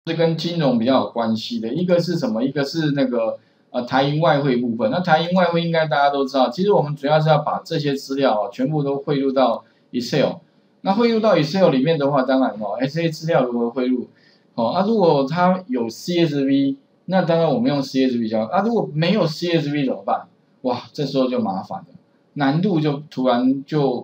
是跟金融比较有关系的，一个是什么？一个是那个台银外汇部分。那台银外汇应该大家都知道，其实我们主要是要把这些资料全部都汇入到 Excel。那汇入到 Excel 里面的话，当然这些资料如何汇入？如果它有 CSV， 那当然我们用 CSV 交。如果没有 CSV 怎么办？哇，这时候就麻烦了，难度就突然就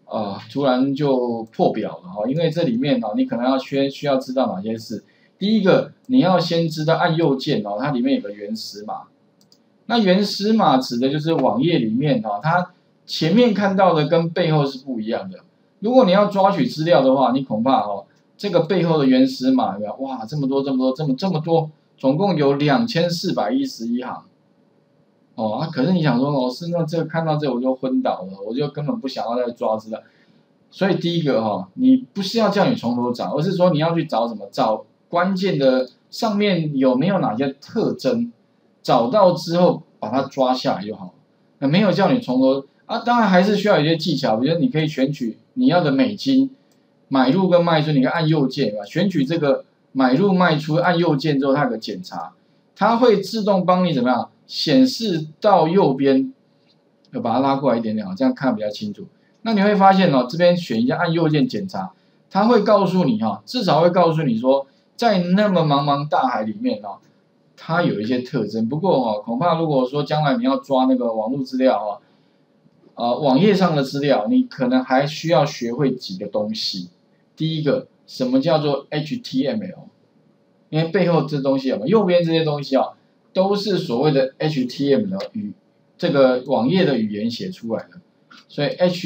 破表了因为这里面你可能需要知道哪些事。第一个，你要先知道按右键它里面有个原始码。那原始码指的就是网页里面它前面看到的跟背后是不一样的。如果你要抓取资料的话，你恐怕这个背后的原始码哇这么多，总共有2411行。可是你想说老师，那这个看到这我就昏倒了，我就根本不想要再抓资料。所以第一个你不是要叫你从头找，而是说你要去找什么？找关键的上面有没有哪些特征，找到之后把它抓下来就好了。没有叫你从头当然还是需要一些技巧，比如说你可以选取你要的美金，买入跟卖出，你可以按右键选取这个买入卖出，按右键之后它有个检查，它会自动帮你怎么样显示到右边，要把它拉过来一点点这样看比较清楚。那你会发现这边选一下按右键检查，它会告诉你至少会告诉你说，在那么茫茫大海里面它有一些特征。不过恐怕如果说将来你要抓那个网络资料网页上的资料，你可能还需要学会几个东西。第一个，什么叫做 HTML？ 因为背后这东西右边这些东西都是所谓的 HTML 这个网页的语言写出来的，所以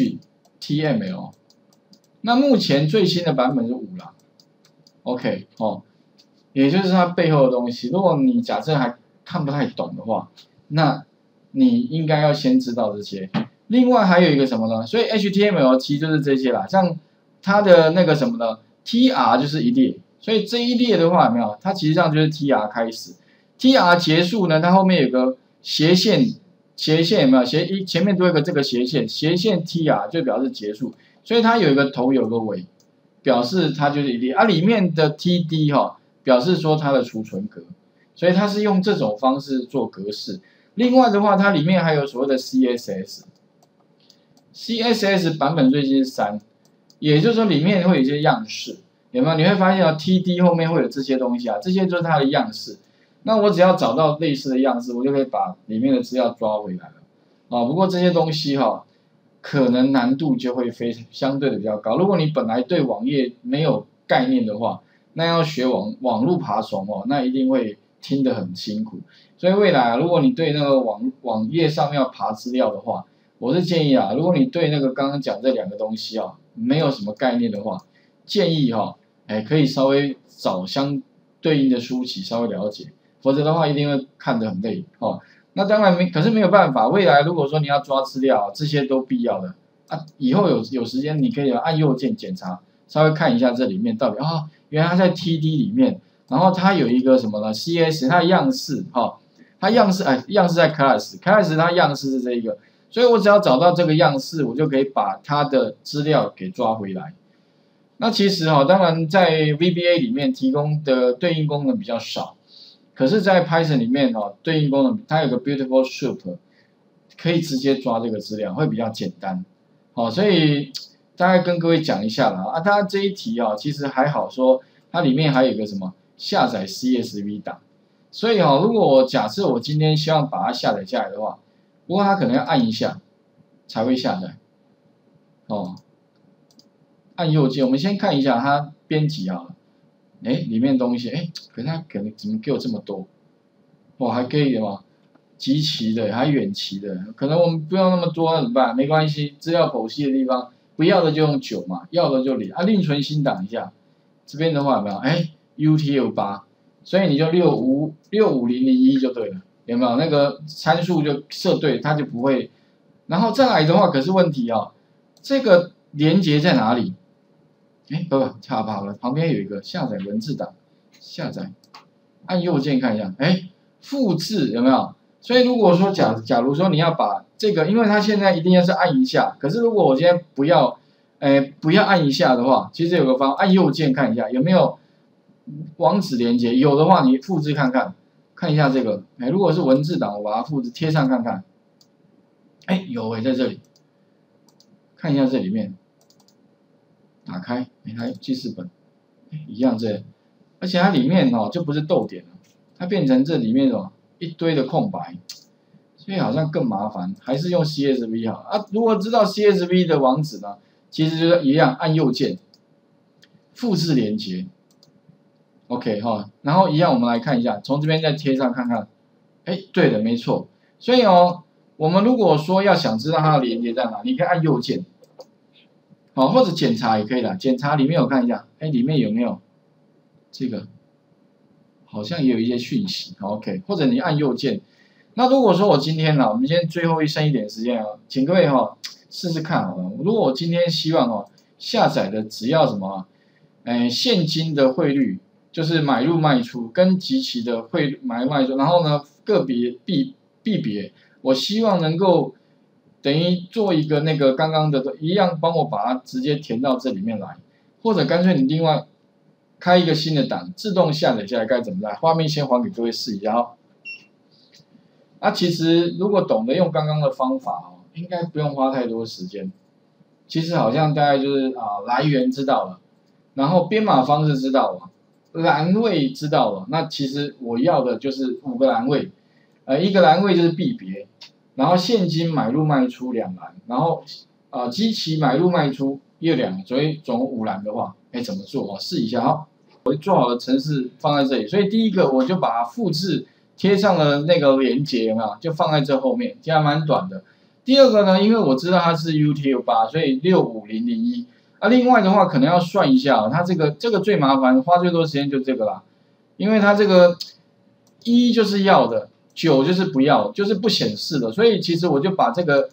HTML。那目前最新的版本是5啦 ，OK 也就是它背后的东西。如果你假设还看不太懂的话，那你应该要先知道这些。另外还有一个什么呢？所以 HTML 其实就是这些啦，像它的那个什么呢 ？TR 就是一列，所以这一列的话有没有？它其实上就是 TR 开始 ，TR 结束呢，它后面有个斜线有没有？前面多一个这个斜线 TR 就表示结束，所以它有一个头有个尾，表示它就是一列。里面的 TD 表示说它的储存格，所以它是用这种方式做格式。另外的话，它里面还有所谓的 CSS 版本最新是3，也就是说里面会有一些样式，有没有？你会发现TD 后面会有这些东西这些就是它的样式。那我只要找到类似的样式，我就可以把里面的资料抓回来了不过这些东西可能难度就会相对的比较高。如果你本来对网页没有概念的话，那要学网路爬虫那一定会听得很辛苦。所以未来如果你对那个网页上面要爬资料的话，我是建议如果你对那个刚刚讲这2个东西没有什么概念的话，建议可以稍微找相对应的书籍稍微了解，否则的话一定会看得很累那当然可是没有办法，未来如果说你要抓资料这些都必要的以后有时间你可以按右键检查，稍微看一下这里面到底原来它在 TD 里面，然后它有一个什么呢 CS 它的样式它样式在 class 它样式是这一个，所以我只要找到这个样式，我就可以把它的资料给抓回来。那其实当然在 VBA 里面提供的对应功能比较少，可是在 Python 里面对应功能它有个 Beautiful Soup， 可以直接抓这个资料，会比较简单所以大概跟各位讲一下啦当然这一题其实还好说，它里面还有一个什么下载 CSV 档，所以如果我假设我今天希望把它下载下来的话，不过它可能要按一下才会下载按右键，我们先看一下它编辑好了，里面东西可是它可能怎么给我这么多？还可以的嘛，集齐的还远期的，可能我们不要那么多，那怎么办？没关系，资料剖析的地方不要的就用9嘛，要的就0另存新档一下，这边的话有没有UTF8，所以你就65001就对了，有没有？那个参数就设对，它就不会。然后再来的话，可是问题这个连接在哪里？差不多了，旁边有一个下载文字档，下载，按右键看一下，复制有没有？所以如果说假如说你要把这个，因为它现在一定要是按一下，可是如果我今天不要按一下的话，其实有个方法，按右键看一下有没有网址连接，有的话你复制看看，看一下这个，哎，如果是文字档，我把它复制贴上看看，哎，有哎，在这里，看一下这里面，打开，哎，它记事本，哎，一样这，而且它里面哦就不是逗点了，它变成这里面哦一堆的空白。所以好像更麻烦，还是用 CSV 好啊。如果知道 CSV 的网址呢，其实就是一样，按右键复制连接 ，OK 哈。然后一样，我们来看一下，从这边再贴上看看。哎，对的，没错。所以哦，我们如果说要想知道它的连接在哪，你可以按右键，好，或者检查也可以的。检查里面我看一下，哎，里面有没有这个？好像也有一些讯息，OK。或者你按右键。那如果说我今天呢，我们今天最后剩一点时间啊，请各位哈试试看好了。如果我今天希望哦下载的只要什么，现金的汇率就是买入卖出跟即期的汇率买入卖出，然后呢个别币别，我希望能够等于做一个那个刚刚的一样，帮我把它直接填到这里面来，或者干脆你另外开一个新的档，自动下载下来该怎么来？画面先还给各位试一下哈。那其实如果懂得用刚刚的方法哦，应该不用花太多时间。其实好像大概就是来源知道了，然后编码方式知道了，栏位知道了。那其实我要的就是5个栏位，一个栏位就是币别，然后现金买入卖出2栏，然后基期买入卖出又2个，所以总共5栏的话，哎怎么做？试一下哈。我做好了程式放在这里，所以第一个我就把它复制。贴上了那个连接有没有？就放在这后面，这样蛮短的。第二个呢，因为我知道它是 UTF8，所以65001。另外的话可能要算一下，它这个最麻烦，花最多时间就这个啦，因为它这个1就是要的，9就是不要，就是不显示的。所以其实我就把这个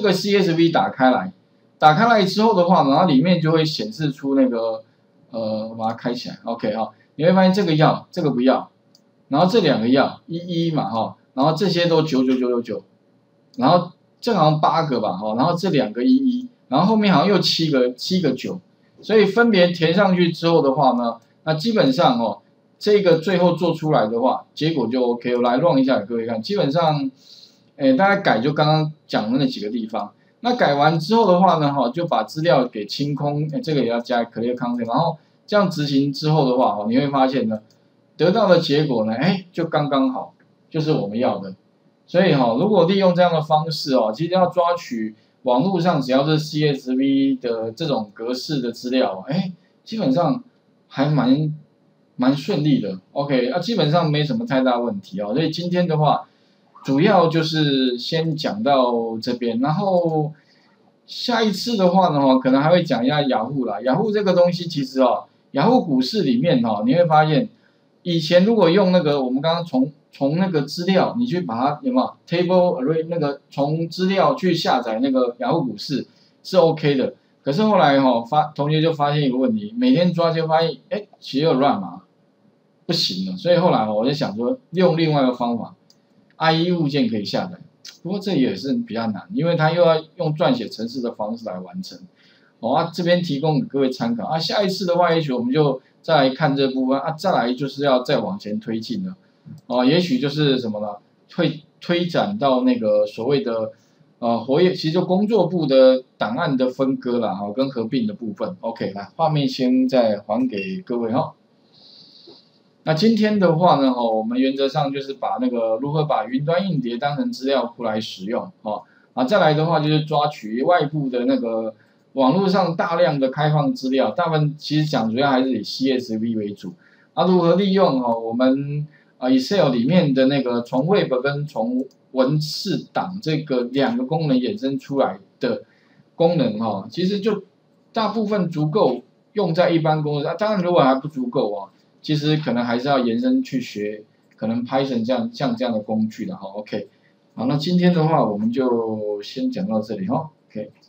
CSV 打开来之后的话，然后里面就会显示出那个我把它开起来 ，OK 哈，你会发现这个要，这个不要。然后这2个要11嘛哈，然后这些都99999，然后这好像8个吧哈，然后这2个11，然后后面好像又7个9，所以分别填上去之后的话呢，那基本上哦，这个最后做出来的话，结果就 OK。我来 run 一下给各位看，基本上，大概改就刚刚讲的那几个地方。那改完之后的话呢，哈，就把资料给清空，这个也要加 clear content， 然后这样执行之后的话，你会发现呢。得到的结果呢，就刚刚好，就是我们要的。所以如果利用这样的方式其实要抓取网络上只要是 CSV 的这种格式的资料，基本上还蛮顺利的。OK， 基本上没什么太大问题所以今天的话，主要就是先讲到这边，然后下一次的话呢，可能还会讲一下雅虎啦。雅虎这个东西其实雅虎股市里面你会发现。以前如果用那个我们刚刚从那个资料，你去把它有没有 table array 那个从资料去下载那个雅虎股市是 OK 的，可是后来同学就发现一个问题，每天抓就发现其实有乱码，不行了，所以后来我就想说用另外一个方法 ，IE 物件可以下载，不过这也是比较难，因为它又要用撰写程式的方式来完成，这边提供给各位参考下一次的话，也许我们就。再来看这部分再来就是要再往前推进了，也许就是什么呢？会推展到那个所谓的活跃，其实就工作部的档案的分割啦，跟合并的部分。OK， 来画面先再还给各位哈。那今天的话呢，我们原则上就是把那个如何把云端硬碟当成资料库来使用，再来的话就是抓取外部的那个。网络上大量的开放资料，大部分其实讲主要还是以 CSV 为主。如何利用我们Excel 里面的那个从 Web 跟从文字档这个2个功能衍生出来的功能其实就大部分足够用在一般工作上。当然，如果还不足够其实可能还是要延伸去学可能 Python 像这样的工具的OK， 好，那今天的话我们就先讲到这里OK。